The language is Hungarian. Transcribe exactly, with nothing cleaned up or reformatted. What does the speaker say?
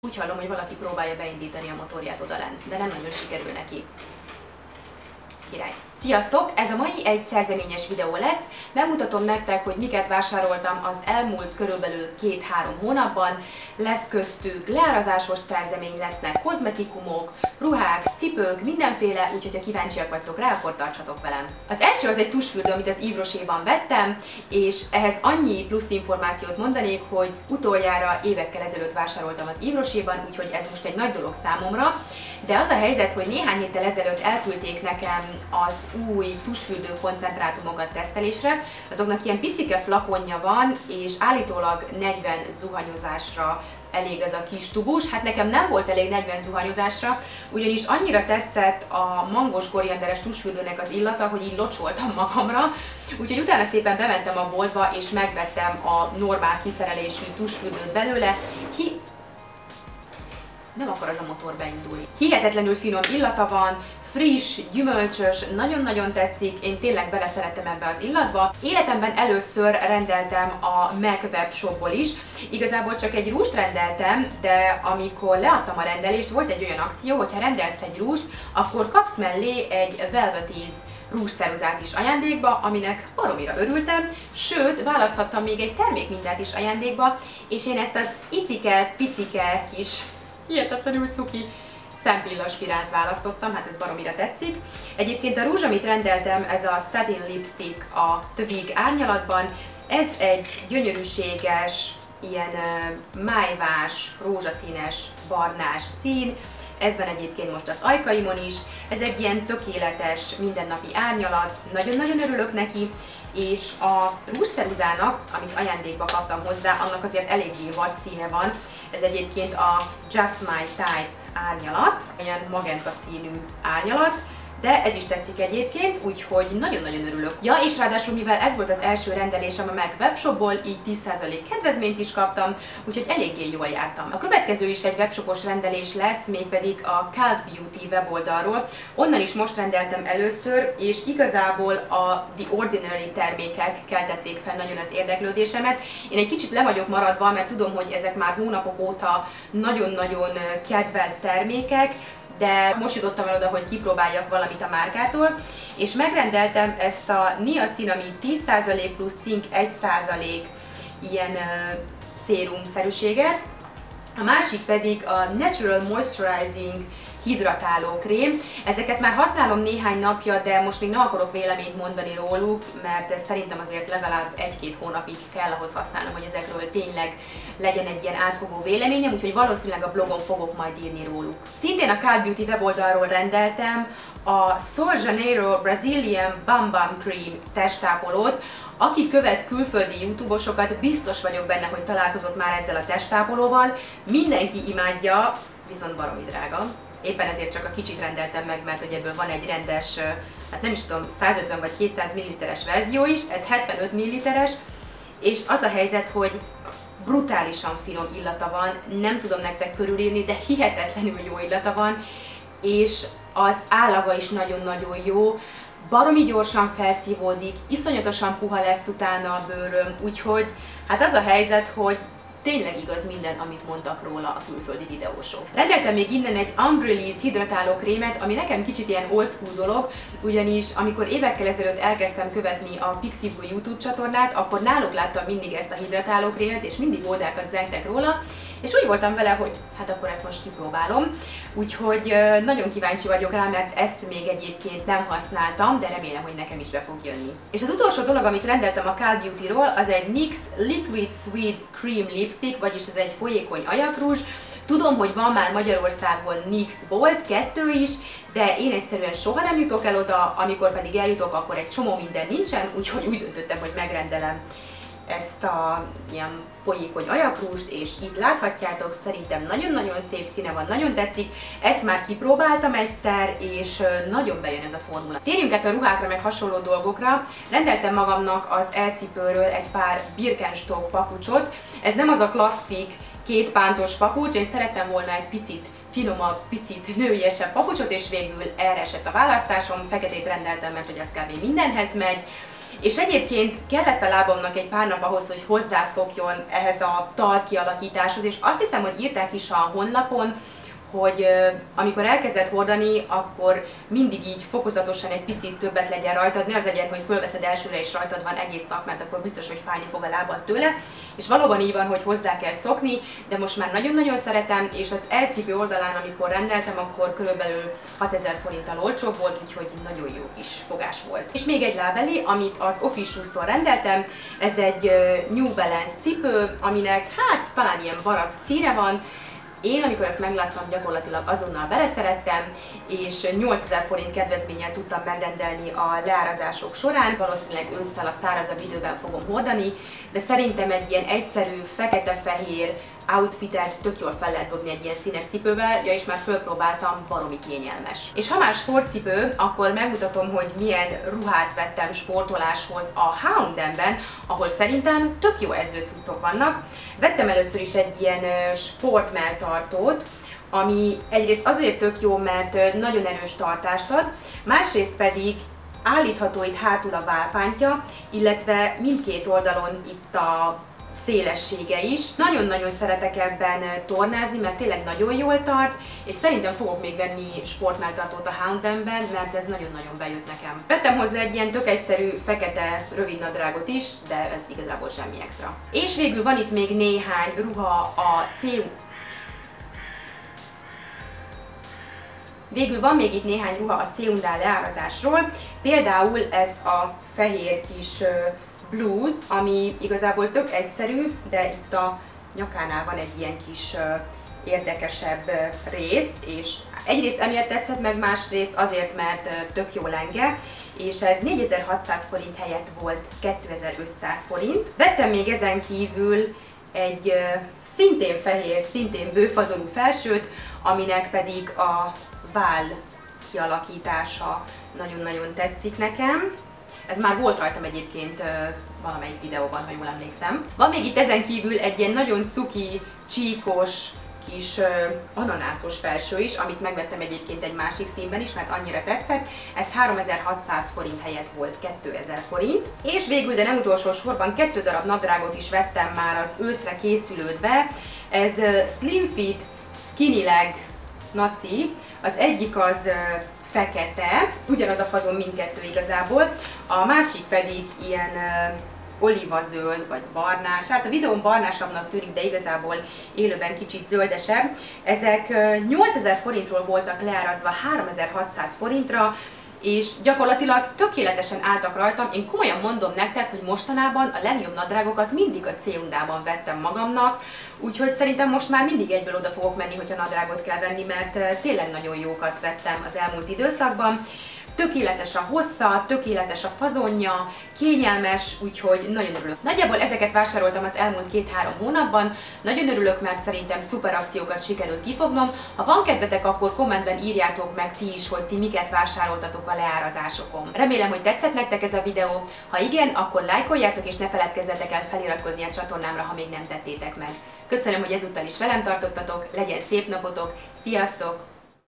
Úgy hallom, hogy valaki próbálja beindítani a motorját odalent, de nem nagyon sikerül neki. Király. Sziasztok! Ez a mai egy szerzeményes videó lesz. Megmutatom nektek, hogy miket vásároltam az elmúlt körülbelül két-három hónapban. Lesz köztük leárazásos szerzemény, lesznek kozmetikumok, ruhák, cipők, mindenféle, úgyhogy ha kíváncsiak vagytok rá, akkor tartsatok velem. Az első az egy tusfürdő, amit az Yves Rocherban vettem, és ehhez annyi plusz információt mondanék, hogy utoljára évekkel ezelőtt vásároltam az Yves Rocherban, úgyhogy ez most egy nagy dolog számomra. De az a helyzet, hogy néhány héttel ezelőtt elküldték nekem az új tusfürdő koncentrátumokat tesztelésre. Azoknak ilyen picike flakonja van, és állítólag negyven zuhanyozásra elég ez a kis tubus. Hát nekem nem volt elég negyven zuhanyozásra, ugyanis annyira tetszett a mangos korianderes tusfürdőnek az illata, hogy így locsoltam magamra. Úgyhogy utána szépen bementem a boltba, és megvettem a normál kiszerelésű tusfürdőt belőle. Hi Nem akar az a motor beindulni. Hihetetlenül finom illata van, friss, gyümölcsös, nagyon-nagyon tetszik, én tényleg beleszerettem ebbe az illatba. Életemben először rendeltem a Mac webshopból is. Igazából csak egy rúst rendeltem, de amikor leadtam a rendelést, volt egy olyan akció, hogy ha rendelsz egy rúst, akkor kapsz mellé egy Velvetease rúzszeruzát is ajándékba, aminek baromira örültem, sőt, választhattam még egy termékmintát is ajándékba, és én ezt az icike-picike kis, hihetetlenül cuki szempillaspirált választottam, hát ez baromira tetszik. Egyébként a rúzs, amit rendeltem, ez a Satin Lipstick a Twig árnyalatban. Ez egy gyönyörűséges, ilyen uh, májvás, rózsaszínes, barnás szín. Ez van egyébként most az ajkaimon is. Ez egy ilyen tökéletes, mindennapi árnyalat, nagyon-nagyon örülök neki. És a rúzszeruzának, amit ajándékba kaptam hozzá, annak azért eléggé vad színe van. Ez egyébként a Just My Type árnyalat, olyan magenta színű árnyalat, de ez is tetszik egyébként, úgyhogy nagyon-nagyon örülök. Ja, és ráadásul, mivel ez volt az első rendelésem a Mac webshopból, így tíz százalék kedvezményt is kaptam, úgyhogy eléggé jól jártam. A következő is egy webshopos rendelés lesz, mégpedig a Cult Beauty weboldalról. Onnan is most rendeltem először, és igazából a The Ordinary termékek keltették fel nagyon az érdeklődésemet. Én egy kicsit le vagyok maradva, mert tudom, hogy ezek már hónapok óta nagyon-nagyon kedvelt termékek, de most jutottam el oda, hogy kipróbáljak valamit a márkától, és megrendeltem ezt a niacinamid tíz százalék plusz cink egy százalék ilyen uh, szérumszerűséget, a másik pedig a Natural Moisturizing hidratáló krém. Ezeket már használom néhány napja, de most még nem akarok véleményt mondani róluk, mert szerintem azért legalább egy-két hónapig kell ahhoz használnom, hogy ezekről tényleg legyen egy ilyen átfogó véleményem, úgyhogy valószínűleg a blogon fogok majd írni róluk. Szintén a Cult Beauty weboldalról rendeltem a Sol Janeiro Brazilian Bum Bum Cream testápolót. Aki követ külföldi youtubosokat, biztos vagyok benne, hogy találkozott már ezzel a testápolóval. Mindenki imádja, viszont baromi drága. Éppen ezért csak a kicsit rendeltem meg, mert hogy ebből van egy rendes, hát nem is tudom, százötven vagy kétszáz milliliteres verzió is, ez hetvenöt milliliteres, és az a helyzet, hogy brutálisan finom illata van, nem tudom nektek körülírni, de hihetetlenül jó illata van, és az állaga is nagyon-nagyon jó, baromi gyorsan felszívódik, iszonyatosan puha lesz utána a bőröm, úgyhogy hát az a helyzet, hogy tényleg igaz minden, amit mondtak róla a külföldi videósok. Rendeltem még innen egy Umbrellize hidratáló krémet, ami nekem kicsit ilyen old school dolog, ugyanis amikor évekkel ezelőtt elkezdtem követni a Pixibu YouTube csatornát, akkor náluk láttam mindig ezt a hidratáló krémet, és mindig oldákat zengtek róla, és úgy voltam vele, hogy hát akkor ezt most kipróbálom. Úgyhogy nagyon kíváncsi vagyok rá, mert ezt még egyébként nem használtam, de remélem, hogy nekem is be fog jönni. És az utolsó dolog, amit rendeltem a Cult Beauty-ról, az egy N Y X Liquid Sweet Cream Lipstick, vagyis ez egy folyékony ajakrúzs. Tudom, hogy van már Magyarországon N Y X bolt, kettő is, de én egyszerűen soha nem jutok el oda, amikor pedig eljutok, akkor egy csomó minden nincsen, úgyhogy úgy döntöttem, hogy megrendelem ezt a ilyen folyékony ajakrúst, és itt láthatjátok, szerintem nagyon-nagyon szép színe van, nagyon tetszik. Ezt már kipróbáltam egyszer, és nagyon bejön ez a formula. Térjünk át a ruhákra, meg hasonló dolgokra. Rendeltem magamnak az elcipőről egy pár Birkenstock papucsot. Ez nem az a klasszik kétpántos papucs, én szerettem volna egy picit finomabb, picit nőiesebb papucsot, és végül erre esett a választásom. Feketét rendeltem, mert hogy ez kb. Mindenhez megy. És egyébként kellett a lábamnak egy pár nap ahhoz, hogy hozzászokjon ehhez a tal kialakításhoz, és azt hiszem, hogy írták is a honlapon, hogy amikor elkezded hordani, akkor mindig így fokozatosan egy picit többet legyen rajtad, ne az legyen, hogy fölveszed elsőre és rajtad van egész nap, mert akkor biztos, hogy fájni fog a lábad tőle. És valóban így van, hogy hozzá kell szokni, de most már nagyon-nagyon szeretem, és az elcipő oldalán, amikor rendeltem, akkor körülbelül hatezer forinttal olcsóbb volt, úgyhogy nagyon jó kis fogás volt. És még egy lábeli, amit az Office Shoes-tól rendeltem, ez egy New Balance cipő, aminek hát talán ilyen barack színe van. Én, amikor ezt megláttam, gyakorlatilag azonnal beleszerettem, és nyolcezer forint kedvezménnyel tudtam megrendelni a leárazások során. Valószínűleg ősszel a szárazabb időben fogom hordani, de szerintem egy ilyen egyszerű, fekete-fehér outfitet tök jól fel lehet dobni egy ilyen színes cipővel, ja, és már fölpróbáltam, baromi kényelmes. És ha már sportcipő, akkor megmutatom, hogy milyen ruhát vettem sportoláshoz a há és em-ben, ahol szerintem tök jó edzőcuccok vannak. Vettem először is egy ilyen sportmelltartót, ami egyrészt azért tök jó, mert nagyon erős tartást ad, másrészt pedig állítható itt hátul a válpántja, illetve mindkét oldalon itt a szélessége is. Nagyon-nagyon szeretek ebben tornázni, mert tényleg nagyon jól tart, és szerintem fogok még venni sportmelltartót a há és em-ben, mert ez nagyon-nagyon bejött nekem. Vettem hozzá egy ilyen tök egyszerű fekete rövidnadrágot is, de ez igazából semmi extra. És végül van itt még néhány ruha a cé u Végül van még itt néhány ruha a cé u-nál leárazásról, például ez a fehér kis blúz, ami igazából tök egyszerű, de itt a nyakánál van egy ilyen kis érdekesebb rész, és egyrészt emiatt tetszett meg, másrészt azért, mert tök jó lenge, és ez négyezer-hatszáz forint helyett volt kétezer-ötszáz forint. Vettem még ezen kívül egy szintén fehér, szintén bőfazonú felsőt, aminek pedig a váll kialakítása nagyon-nagyon tetszik nekem. Ez már volt rajtam egyébként uh, valamelyik videóban, ha jól emlékszem. Van még itt ezen kívül egy ilyen nagyon cuki, csíkos, kis uh, ananászos felső is, amit megvettem egyébként egy másik színben is, mert annyira tetszett. Ez háromezer-hatszáz forint helyett volt kétezer forint. És végül, de nem utolsó sorban, kettő darab nadrágot is vettem már az őszre készülődve. Ez uh, Slim Fit Skinny Leg naci. Az egyik az uh, fekete, ugyanaz a fazon mindkettő igazából, a másik pedig ilyen uh, olívazöld vagy barnás, hát a videón barnásabbnak tűnik, de igazából élőben kicsit zöldesebb. Ezek uh, nyolcezer forintról voltak leárazva háromezer-hatszáz forintra, és gyakorlatilag tökéletesen álltak rajtam. Én komolyan mondom nektek, hogy mostanában a legjobb nadrágokat mindig a cé u-ban vettem magamnak, úgyhogy szerintem most már mindig egyből oda fogok menni, hogyha nadrágot kell venni, mert tényleg nagyon jókat vettem az elmúlt időszakban. Tökéletes a hossza, tökéletes a fazonja, kényelmes, úgyhogy nagyon örülök. Nagyjából ezeket vásároltam az elmúlt két-három hónapban, nagyon örülök, mert szerintem szuper akciókat sikerült kifognom. Ha van kedvetek, akkor kommentben írjátok meg ti is, hogy ti miket vásároltatok a leárazásokon. Remélem, hogy tetszett nektek ez a videó, ha igen, akkor lájkoljátok és ne feledkezzetek el feliratkozni a csatornámra, ha még nem tettétek meg. Köszönöm, hogy ezúttal is velem tartottatok, legyen szép napotok, sziasztok!